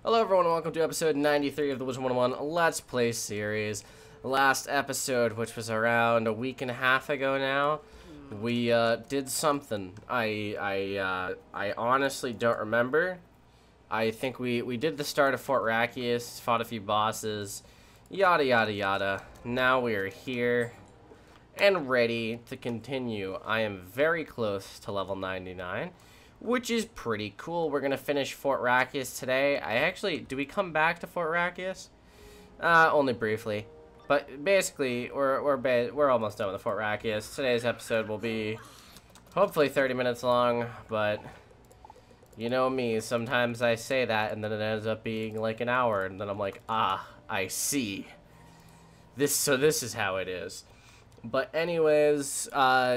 Hello everyone and welcome to episode 93 of the Wizard 101 Let's Play series. Last episode, which was around a week and a half ago now, we did something. I honestly don't remember. I think we did the start of Fort Rakius, fought a few bosses, yada yada yada. Now we are here and ready to continue. I am very close to level 99. Which is pretty cool. We're gonna finish Fort Rakius today. Do we come back to Fort Rakius? Only briefly. But basically, we're almost done with the Fort Rakius. Today's episode will be hopefully 30 minutes long, but you know me, sometimes I say that and then it ends up being like an hour, and then I'm like, ah, I see. So this is how it is. But anyways,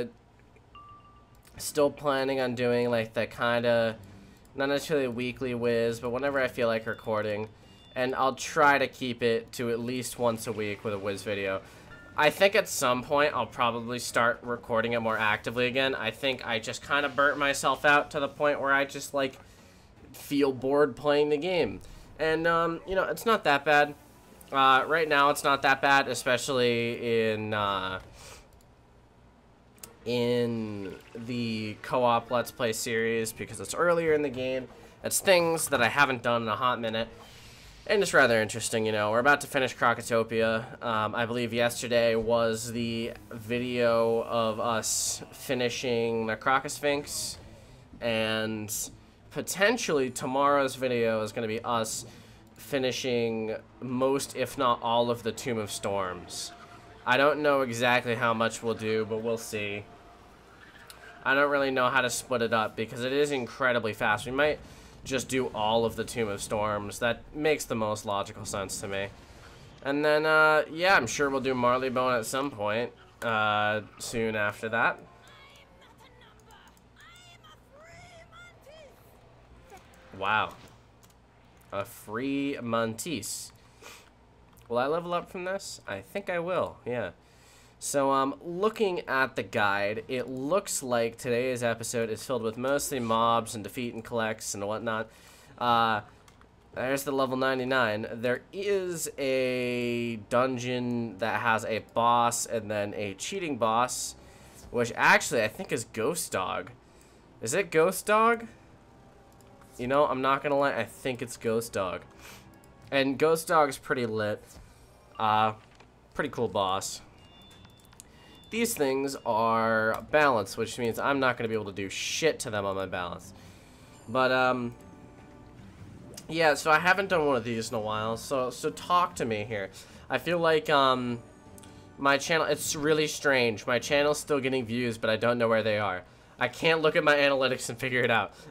still planning on doing like the kind of, not necessarily weekly whiz, but whenever I feel like recording, and I'll try to keep it to at least once a week with a whiz video. I think at some point I'll probably start recording it more actively again. I think I just kind of burnt myself out to the point where I just like feel bored playing the game, and you know, it's not that bad. Right now it's not that bad, especially in the co-op Let's Play series, because it's earlier in the game. It's things that I haven't done in a hot minute, and it's rather interesting. You know, we're about to finish Krokotopia. I believe yesterday was the video of us finishing the Krokosphinx, and potentially tomorrow's video is going to be us finishing most, if not all, of the Tomb of Storms. I don't know exactly how much we'll do, but we'll see. I don't really know how to split it up because it is incredibly fast. We might just do all of the Tomb of Storms. That makes the most logical sense to me. And then, yeah, I'm sure we'll do Marleybone at some point soon after that. Wow. A free Mantis. Will I level up from this? I think I will, yeah. So, looking at the guide, it looks like today's episode is filled with mostly mobs and defeat and collects and whatnot. There's the level 99. There is a dungeon that has a boss and then a cheating boss, which actually I think is Ghost Dog. Is it Ghost Dog? You know, I'm not gonna lie, I think it's Ghost Dog. And Ghost Dog's pretty lit. Pretty cool boss. These things are balanced, which means I'm not going to be able to do shit to them on my balance. But, yeah, so I haven't done one of these in a while, so talk to me here. I feel like, my channel, it's really strange. My channel's still getting views, but I don't know where they are. I can't look at my analytics and figure it out.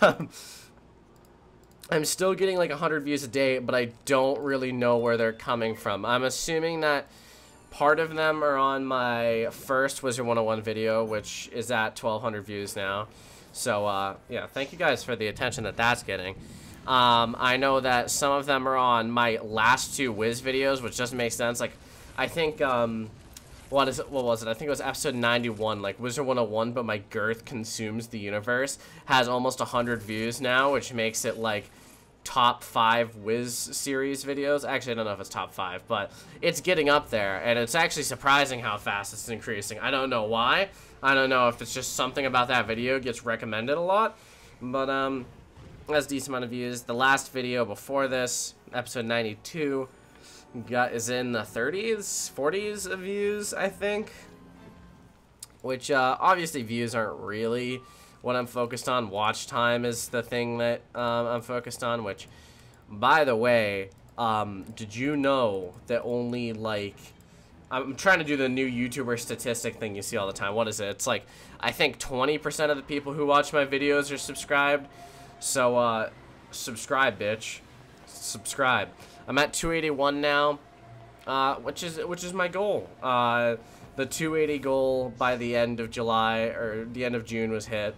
I'm still getting like 100 views a day, but I don't really know where they're coming from. I'm assuming that part of them are on my first Wizard 101 video, which is at 1,200 views now. So, yeah, thank you guys for the attention that that's getting. I know that some of them are on my last two Wiz videos, which doesn't make sense. Like, I think, what was it? I think it was episode 91, like Wizard 101, but my girth consumes the universe, has almost 100 views now, which makes it like top 5 Wiz series videos. Actually, I don't know if it's top 5, but it's getting up there, and it's actually surprising how fast it's increasing. I don't know why. I don't know if it's just something about that video gets recommended a lot, but that's a decent amount of views. The last video before this, episode 92, is in the 30s, 40s of views, I think, which obviously views aren't really what I'm focused on. Watch time is the thing that I'm focused on, which, by the way, did you know that only, like, I'm trying to do the new YouTuber statistic thing you see all the time. What is it? It's like, I think 20% of the people who watch my videos are subscribed. So, subscribe, bitch. Subscribe. I'm at 281 now, which is my goal. The 280 goal by the end of July, or the end of June, was hit.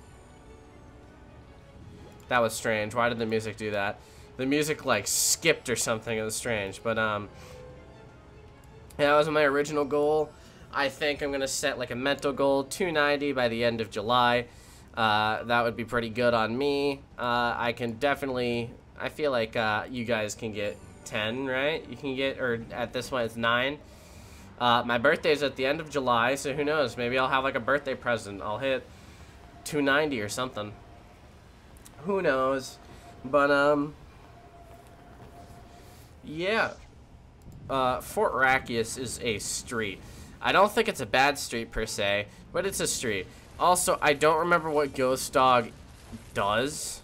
That was strange. Why did the music do that? The music, like, skipped or something. It was strange. But, yeah, that was my original goal. I think I'm going to set, like, a mental goal, 290 by the end of July. That would be pretty good on me. I can definitely I feel like you guys can get 10, right? You can get, or at this one it's 9. My birthday's at the end of July, so who knows? Maybe I'll have like a birthday present. I'll hit 290 or something. Who knows? But yeah. Fort Rackius is a street. I don't think it's a bad street per se, but it's a street. Also, I don't remember what Ghost Dog does.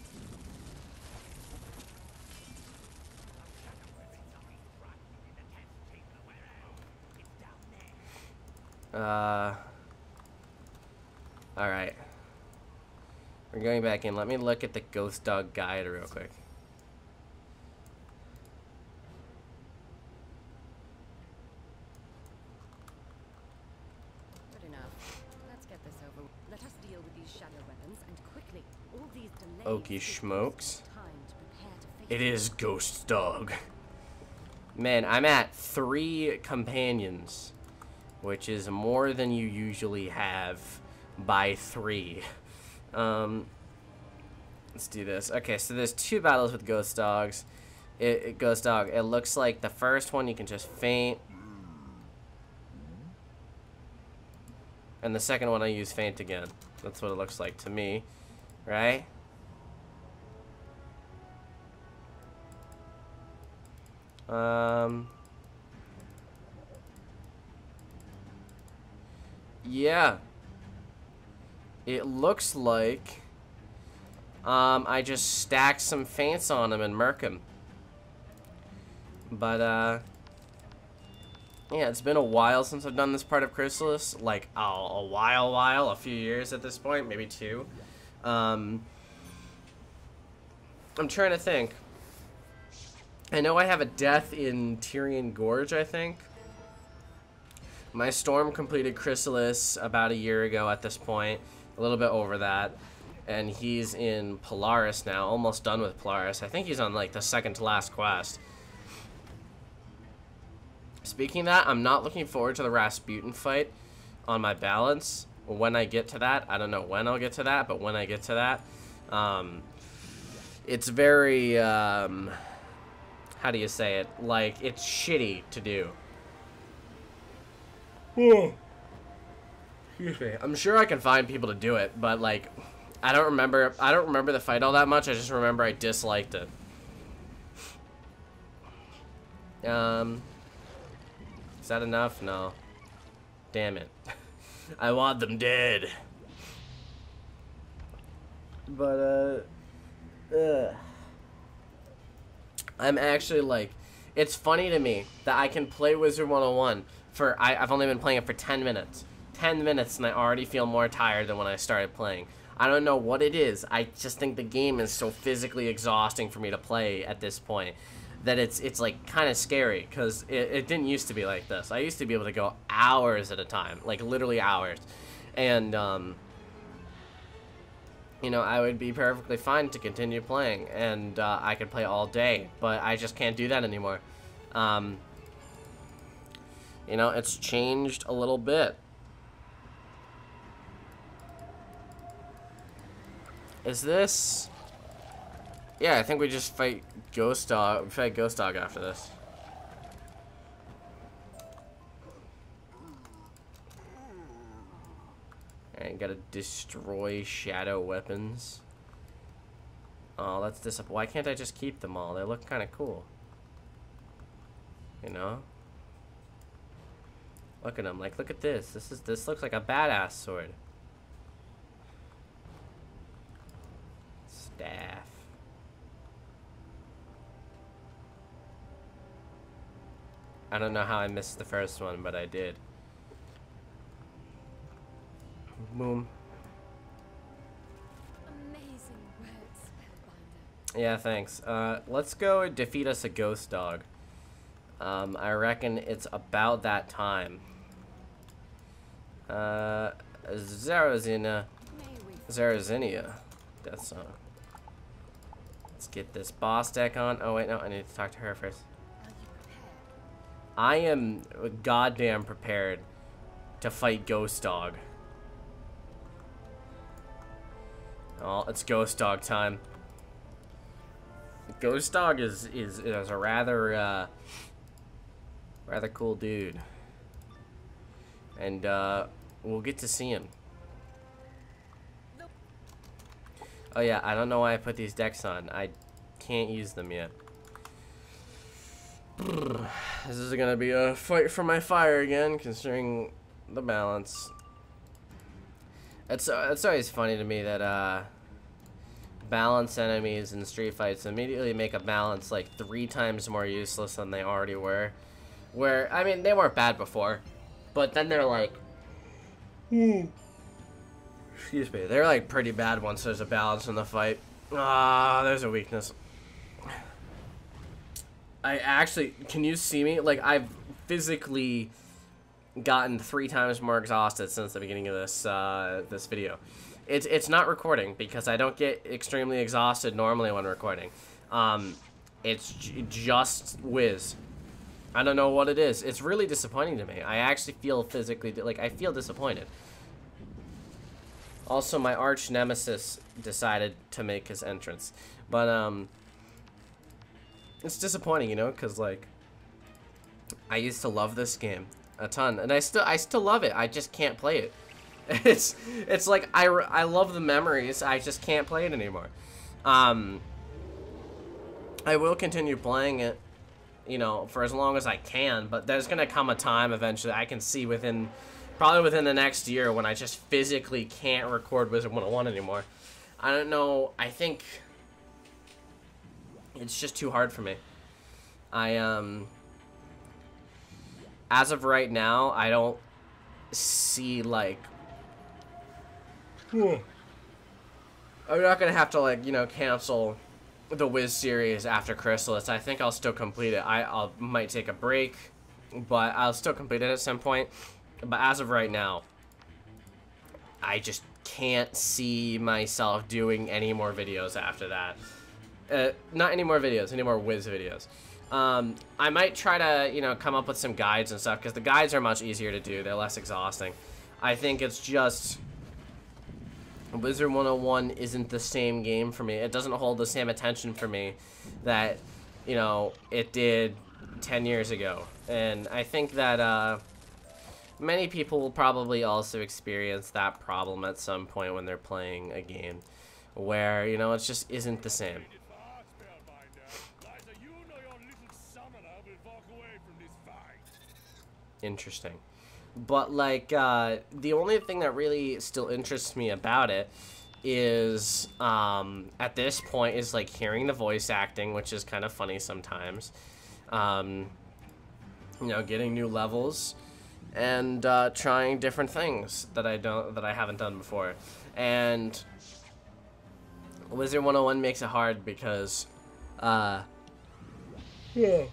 Alright. We're going back in. Let me look at the Ghost Dog guide real quick. Good enough. Let's get this over. Let us deal with these shadow weapons and quickly. All these delays. Okie smokes. Time to prepare to face It is Ghost Dog. Man, I'm at 3 companions, which is more than you usually have by 3. Let's do this. Okay, so there's 2 battles with Ghost Dogs. Ghost Dog. It looks like the first one you can just faint. And the second one I use faint again. That's what it looks like to me. Right? Yeah. It looks like I just stack some feints on him and murk him. But yeah, it's been a while since I've done this part of Chrysalis. Like a while, a few years at this point, maybe 2. I'm trying to think. I know I have a death in Tyrian Gorge, I think. My Storm completed Chrysalis about a year ago at this point. A little bit over that. And he's in Polaris now, almost done with Polaris. I think he's on like the second to last quest. Speaking of that, I'm not looking forward to the Rasputin fight on my balance. When I get to that, I don't know when I'll get to that, but when I get to that, it's very, how do you say it? Like, it's shitty to do. Excuse me. I'm sure I can find people to do it, but like, I don't remember the fight all that much. I just remember I disliked it. Is that enough? No. Damn it. I want them dead. But, I'm actually like, it's funny to me that I can play Wizard 101 for, I've only been playing it for 10 minutes. 10 minutes and I already feel more tired than when I started playing. I don't know what it is. I just think the game is so physically exhausting for me to play at this point that it's like kind of scary, because it didn't used to be like this. I used to be able to go hours at a time, like literally hours. And, you know, I would be perfectly fine to continue playing, and I could play all day, but I just can't do that anymore. You know, it's changed a little bit. Is this... Yeah, I think we just fight Ghost Dog. We fight Ghost Dog after this. And gotta destroy shadow weapons. Oh, that's disappointing. Why can't I just keep them all? They look kind of cool. You know? Look at them. Like, look at this. This looks like a badass sword. Staff. I don't know how I missed the first one, but I did. Boom. amazing words, Spellbinder. Yeah, thanks. Let's go defeat us a Ghost Dog. I reckon it's about that time. Zarazina. Zarazinia. Death Song. Let's get this boss deck on. Oh, wait, no, I need to talk to her first. Are you prepared? I am goddamn prepared to fight Ghost Dog. Oh, it's Ghost Dog time. Ghost Dog is a rather rather cool dude, and we'll get to see him. Oh yeah, I don't know why I put these decks on. I can't use them yet. This is gonna be a fight for my fire again, considering the balance. It's always funny to me that balance enemies in Street Fights immediately make a balance like 3 times more useless than they already were. Where, I mean, they weren't bad before, but then they're like, excuse me, they're like pretty bad once there's a balance in the fight. There's a weakness. I actually, can you see me? Like, I've physically gotten 3 times more exhausted since the beginning of this this video. It's not recording because I don't get extremely exhausted normally when recording. It's just whiz. I don't know what it is. It's really disappointing to me. I actually feel physically, like, I feel disappointed. Also, my arch nemesis decided to make his entrance. But, it's disappointing, you know, because, like, I used to love this game a ton. And I still love it. I just can't play it. It's like, I love the memories. I just can't play it anymore. I will continue playing it, you know, for as long as I can, but there's gonna come a time eventually I can see probably within the next year when I just physically can't record Wizard 101 anymore. I don't know, I think it's just too hard for me. As of right now, I don't see, like, I'm not gonna have to, like, you know, cancel the Wiz series after Chrysalis. I think I'll still complete it. I might take a break, but I'll still complete it at some point. But as of right now, I just can't see myself doing any more videos after that. Not any more videos, any more Wiz videos. I might try to, you know, come up with some guides and stuff, because the guides are much easier to do. They're less exhausting. I think it's just Wizard 101 isn't the same game for me. It doesn't hold the same attention for me that, you know, it did 10 years ago. And I think that many people will probably also experience that problem at some point when they're playing a game where, you know, it just isn't the same. Interesting. But, like, the only thing that really still interests me about it is, at this point, is, like, hearing the voice acting, which is kind of funny sometimes. You know, getting new levels, and, trying different things that I haven't done before. And Wizard 101 makes it hard because, yeah.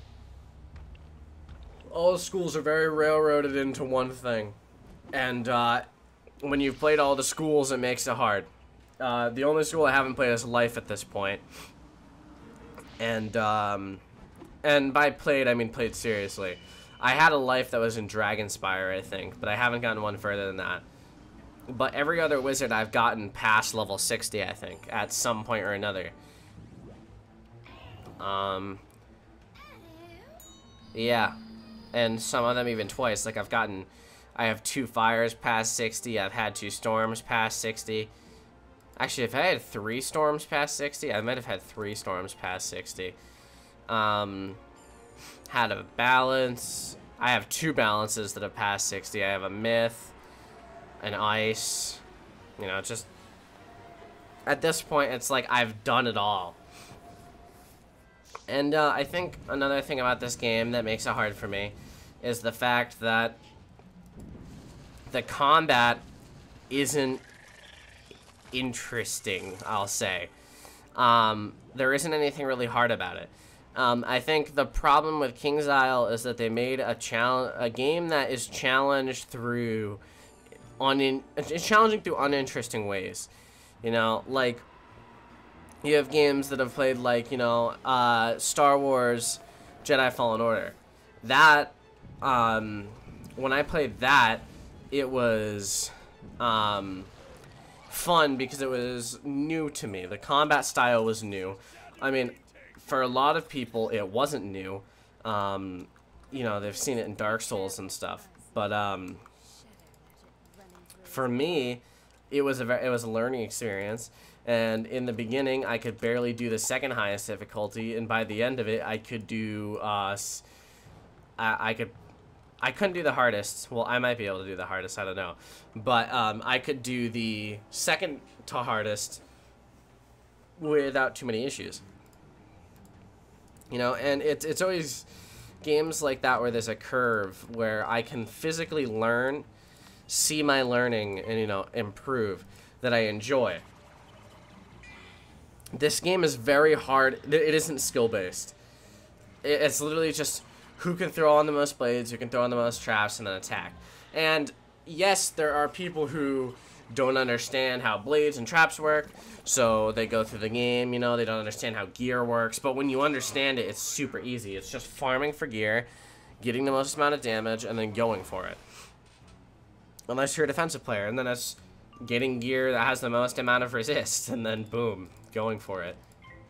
All the schools are very railroaded into one thing. And when you've played all the schools, it makes it hard. The only school I haven't played is Life at this point. And by played, I mean played seriously. I had a Life that was in Dragonspire, I think, but I haven't gotten one further than that. But every other wizard I've gotten past level 60, I think, at some point or another. Yeah. And some of them even twice. Like, I have 2 fires past 60. I've had 2 storms past 60. Actually, if I had 3 storms past 60, I might have had 3 storms past 60. Had a balance. I have 2 balances that have passed 60. I have a myth, an ice. You know, just at this point, it's like I've done it all. And I think another thing about this game that makes it hard for me is the fact that the combat isn't interesting, I'll say. There isn't anything really hard about it. I think the problem with KingsIsle is that they made a game that is challenged through challenging through uninteresting ways. You know, like, you have games that have played, like, you know, Star Wars Jedi Fallen Order. That, when I played that, it was fun because it was new to me. The combat style was new. I mean, for a lot of people, it wasn't new. You know, they've seen it in Dark Souls and stuff. But for me, it was a learning experience. And in the beginning, I could barely do the second highest difficulty, and by the end of it, I could do I couldn't do the hardest. Well, I might be able to do the hardest, I don't know. But I could do the second to hardest without too many issues. You know, and it's always games like that where there's a curve where I can physically learn, see my learning, and, you know, improve, that I enjoy. This game is very hard. It isn't skill-based. It's literally just who can throw on the most blades, who can throw on the most traps, and then attack. And yes, there are people who don't understand how blades and traps work, so they go through the game, you know, they don't understand how gear works. But when you understand it, it's super easy. It's just farming for gear, getting the most amount of damage, and then going for it. Unless you're a defensive player, and then it's getting gear that has the most amount of resist, and then boom, going for it.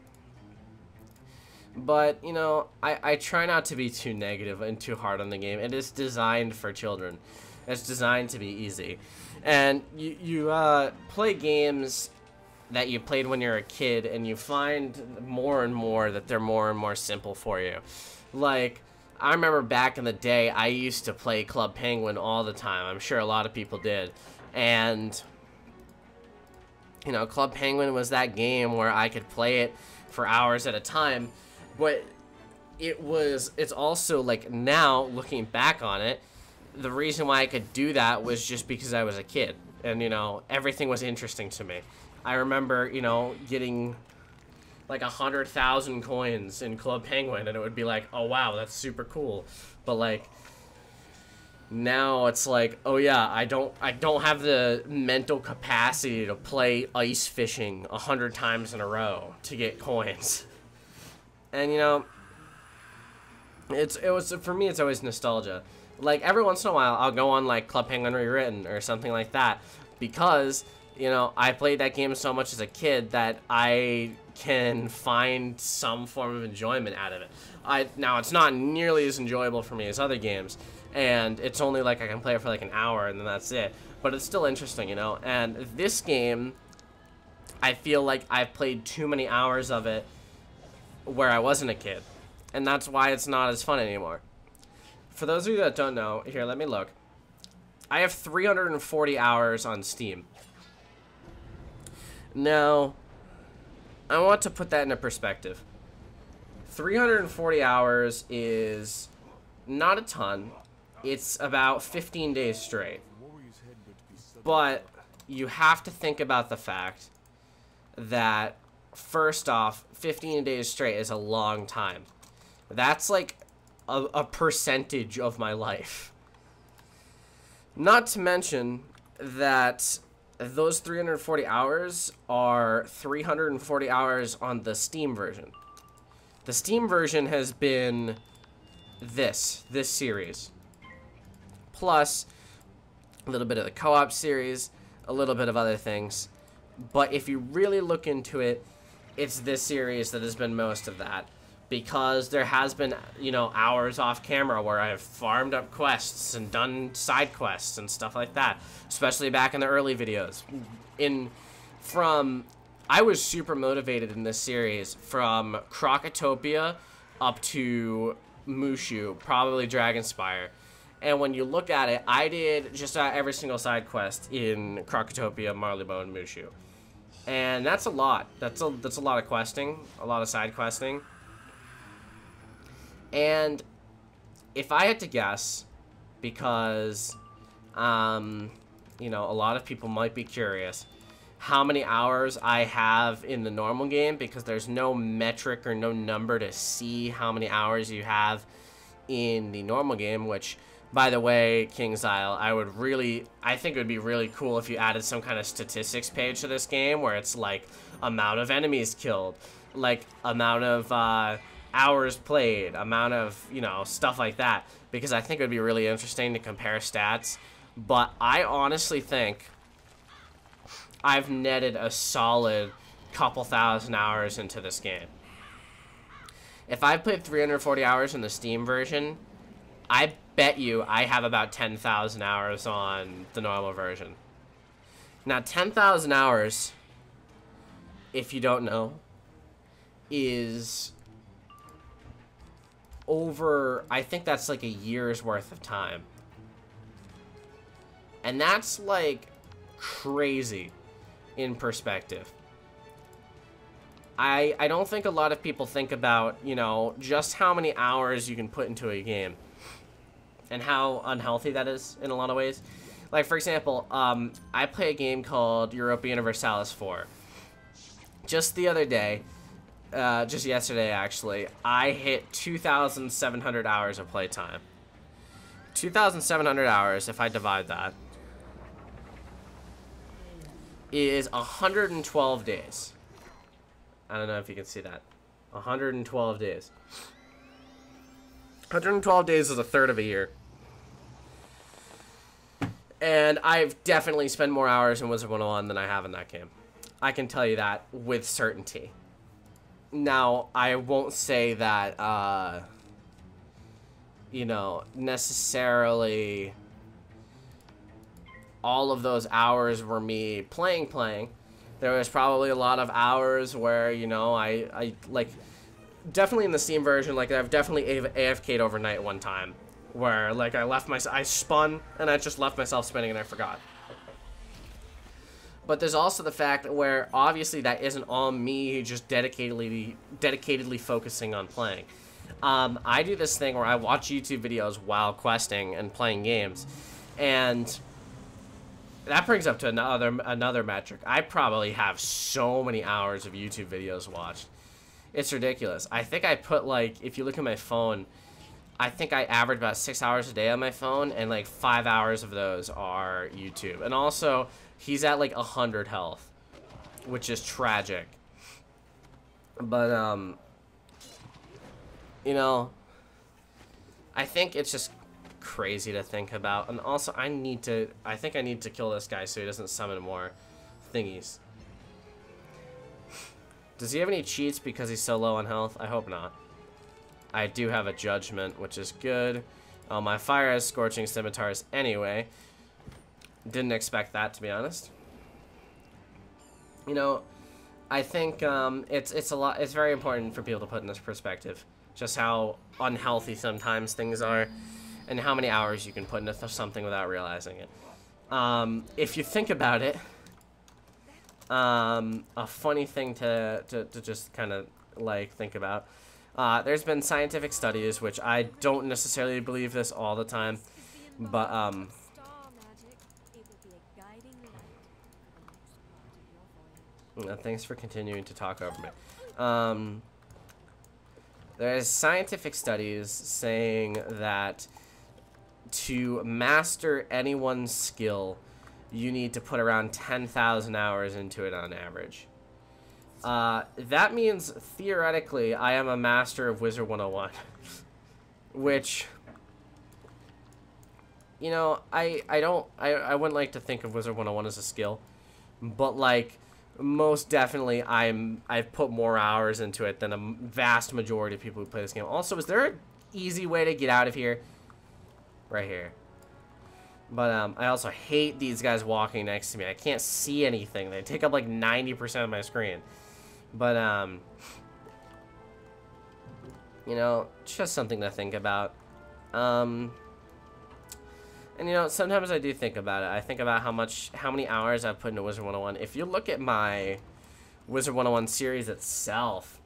But, you know, I try not to be too negative and too hard on the game. It is designed for children. It's designed to be easy. And you play games that you played when you're a kid, and you find more and more that they're more and more simple for you. Like, I remember back in the day, I used to play Club Penguin all the time. I'm sure a lot of people did. And, you know, Club Penguin was that game where I could play it for hours at a time. But it's also, like, now, looking back on it, the reason why I could do that was just because I was a kid. And, you know, everything was interesting to me. I remember, you know, getting like 100,000 coins in Club Penguin, and it would be like, oh wow, that's super cool. But like now it's like, oh yeah, I don't have the mental capacity to play ice fishing 100 times in a row to get coins. And you know, for me, it's always nostalgia. Like every once in a while, I'll go on like Club Penguin Rewritten or something like that, because you know, I played that game so much as a kid that I can find some form of enjoyment out of it. Now, it's not nearly as enjoyable for me as other games, and it's only like I can play it for like an hour and then that's it. But it's still interesting, you know? And this game, I feel like I've played too many hours of it where I wasn't a kid. And that's why it's not as fun anymore. For those of you that don't know, here, let me look. I have 340 hours on Steam. Now, I want to put that into perspective. 340 hours is not a ton. It's about 15 days straight. But you have to think about the fact that, first off, 15 days straight is a long time. That's like a percentage of my life. Not to mention that those 340 hours are 340 hours on the Steam version. The Steam version has been this series. Plus a little bit of the co-op series, a little bit of other things. But if you really look into it, it's this series that has been most of that. Because there has been, you know, hours off camera where I've farmed up quests and done side quests and stuff like that. Especially back in the early videos. I was super motivated in this series from Crocotopia up to Mushu, probably Dragonspire. And when you look at it, I did just every single side quest in Crocotopia, Marleybone, and Mushu. And that's a lot. That's a lot of questing, a lot of side questing. And if I had to guess, because, you know, a lot of people might be curious, how many hours I have in the normal game, because there's no metric or no number to see how many hours you have in the normal game, which, by the way, KingsIsle, I think it would be really cool if you added some kind of statistics page to this game where it's like amount of enemies killed, like amount of, hours played, amount of, you know, stuff like that, because I think it would be really interesting to compare stats. But I honestly think I've netted a solid couple thousand hours into this game. If I played 340 hours in the Steam version, I bet you I have about 10,000 hours on the normal version. Now, 10,000 hours, if you don't know, is over, I think that's like a year's worth of time. And that's like crazy in perspective. I don't think a lot of people think about, you know, just how many hours you can put into a game and how unhealthy that is in a lot of ways. Like, for example, I play a game called Europa Universalis 4. Just the other day, just yesterday actually, I hit 2,700 hours of playtime. 2,700 hours, if I divide that, is 112 days. I don't know if you can see that. 112 days. 112 days is a third of a year. And I've definitely spent more hours in Wizard 101 than I have in that game. I can tell you that with certainty. Now, I won't say that, you know, necessarily all of those hours were me playing. There was probably a lot of hours where, you know, I like, definitely in the Steam version, like, I've definitely AFK'd overnight one time. Where, like, I spun, and I just left myself spinning, and I forgot. But there's also the fact where, obviously, that isn't all me just dedicatedly focusing on playing. I do this thing where I watch YouTube videos while questing and playing games, and that brings up to another metric. I probably have so many hours of YouTube videos watched. It's ridiculous. I think I put, like, if you look at my phone, I think I average about 6 hours a day on my phone, and like 5 hours of those are YouTube. And also, he's at like 100 health, which is tragic. But, you know, I think it's just crazy to think about. And also, I think I need to kill this guy so he doesn't summon more thingies. Does he have any cheats because he's so low on health? I hope not. I do have a judgment, which is good. My fire has scorching scimitars anyway. Didn't expect that, to be honest. You know, I think it's very important for people to put in this perspective, just how unhealthy sometimes things are, and how many hours you can put into something without realizing it. If you think about it, a funny thing to just kind of like think about. There's been scientific studies, which I don't necessarily believe this all the time, but, thanks for continuing to talk over me. There's scientific studies saying that to master anyone's skill, you need to put around 10,000 hours into it on average. That means, theoretically, I am a master of Wizard 101. Which, you know, I wouldn't like to think of Wizard 101 as a skill. But, like, most definitely, I've put more hours into it than a vast majority of people who play this game. Also, is there an easy way to get out of here? Right here. But, I also hate these guys walking next to me. I can't see anything. They take up, like, 90% of my screen. But, you know, just something to think about. And, you know, sometimes I do think about it. I think about how many hours I've put into Wizard 101. If you look at my Wizard 101 series itself,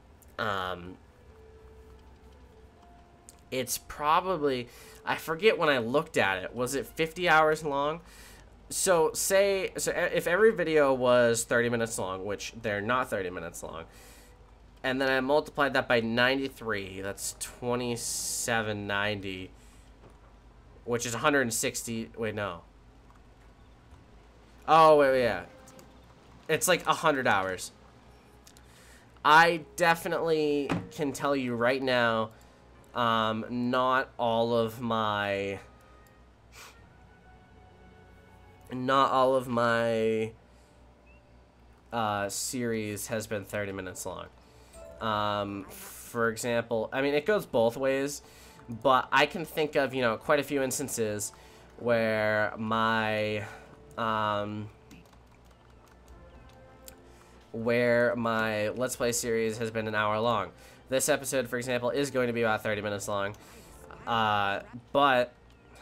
it's probably, I forget when I looked at it. Was it 50 hours long? So if every video was 30 minutes long, which they're not 30 minutes long, and then I multiplied that by 93, that's 2790, which is 160, wait, no. Oh, wait, yeah. It's like 100 hours. I definitely can tell you right now, not all of my series has been 30 minutes long. for example, I mean, it goes both ways, but I can think of, you know, quite a few instances where my Let's Play series has been an hour long. This episode, for example, is going to be about 30 minutes long, but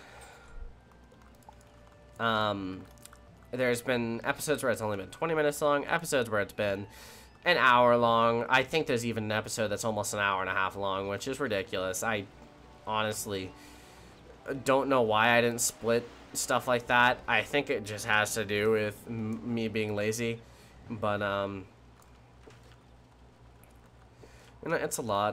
there's been episodes where it's only been 20 minutes long, episodes where it's been an hour long. I think there's even an episode that's almost an hour and a half long, which is ridiculous. I honestly don't know why I didn't split stuff like that. I think it just has to do with me being lazy, but you know, it's a lot.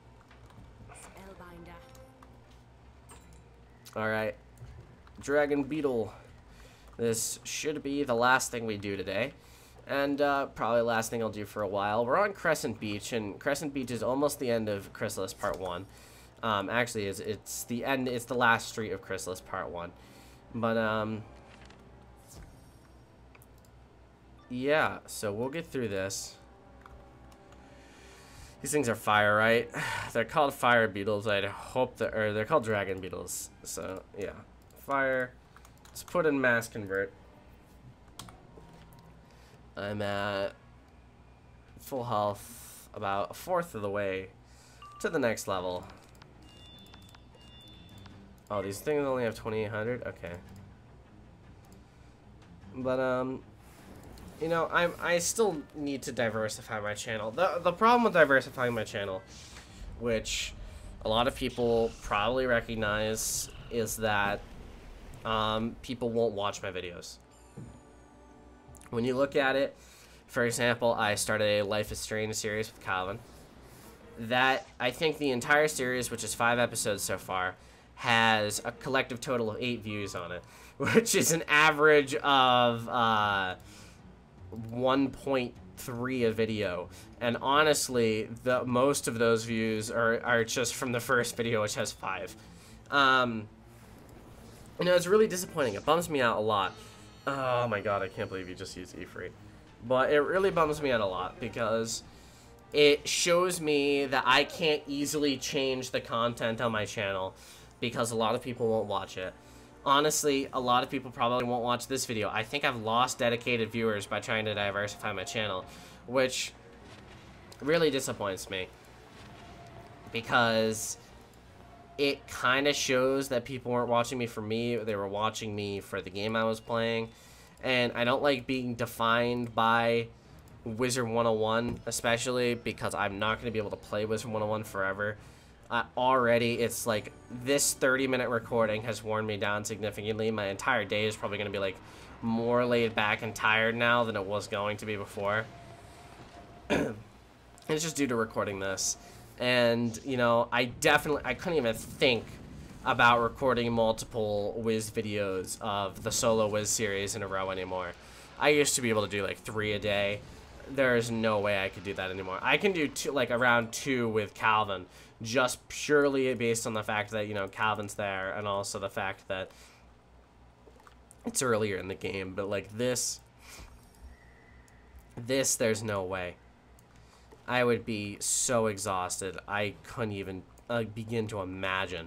Alright, Dragon Beetle. This should be the last thing we do today, and probably the last thing I'll do for a while. We're on Crescent Beach, and Crescent Beach is almost the end of Chrysalis Part 1. Actually, it's the end. It's the last street of Chrysalis Part 1. But yeah. So we'll get through this. These things are fire, right? They're called fire beetles. I'd hope that, or they're called dragon beetles. So yeah, fire. Let's put in mass convert. I'm at full health, about a fourth of the way to the next level. Oh, these things only have 2,800? Okay. But, you know, I still need to diversify my channel. The problem with diversifying my channel, which a lot of people probably recognize, is that people won't watch my videos. When you look at it, for example, I started a Life is Strange series with Calvin. That, I think the entire series, which is 5 episodes so far, has a collective total of 8 views on it, which is an average of 1.3 a video. And honestly, most of those views are just from the first video, which has 5. You know, it's really disappointing. It bums me out a lot. Oh my god, I can't believe you just used E-Free. But it really bums me out a lot, because it shows me that I can't easily change the content on my channel, because a lot of people won't watch it. Honestly, a lot of people probably won't watch this video. I think I've lost dedicated viewers by trying to diversify my channel, which really disappoints me, because it kind of shows that people weren't watching me for me, they were watching me for the game I was playing. And I don't like being defined by Wizard 101, especially because I'm not going to be able to play Wizard 101 forever. Already, it's like, this 30-minute recording has worn me down significantly. My entire day is probably going to be, like, more laid back and tired now than it was going to be before. It's just due to recording this. And, you know, I couldn't even think about recording multiple Wiz videos of the solo Wiz series in a row anymore. I used to be able to do, like, 3 a day. There's no way I could do that anymore. I can do around 2 with Calvin, just purely based on the fact that, you know, Calvin's there, and also the fact that it's earlier in the game. But, like, this, there's no way. I would be so exhausted, I couldn't even begin to imagine.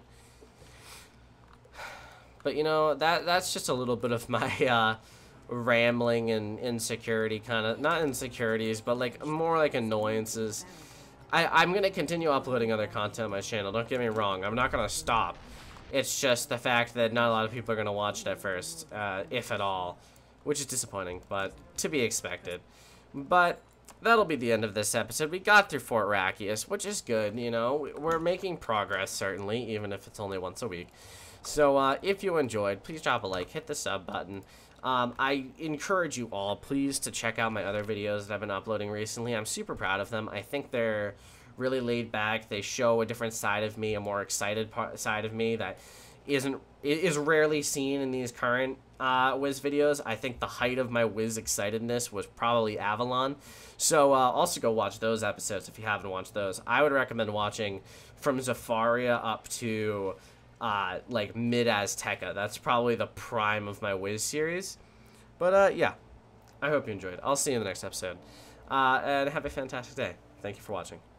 But, you know, that's just a little bit of my rambling and insecurity, kind of, not insecurities, but like more like annoyances. I'm going to continue uploading other content on my channel, don't get me wrong. I'm not going to stop. It's just the fact that not a lot of people are going to watch it at first, if at all, which is disappointing, but to be expected. But that'll be the end of this episode. We got through Fort Rakius, which is good, you know. We're making progress, certainly, even if it's only once a week. So, if you enjoyed, please drop a like, hit the sub button. I encourage you all, please, to check out my other videos that I've been uploading recently. I'm super proud of them. I think they're really laid back. They show a different side of me, a more excited side of me that is rarely seen in these current Wiz videos. I think the height of my Wiz excitedness was probably Avalon. So also go watch those episodes if you haven't watched those. I would recommend watching from Zafaria up to like mid-Azteca. That's probably the prime of my Wiz series. But yeah, I hope you enjoyed. I'll see you in the next episode. And have a fantastic day. Thank you for watching.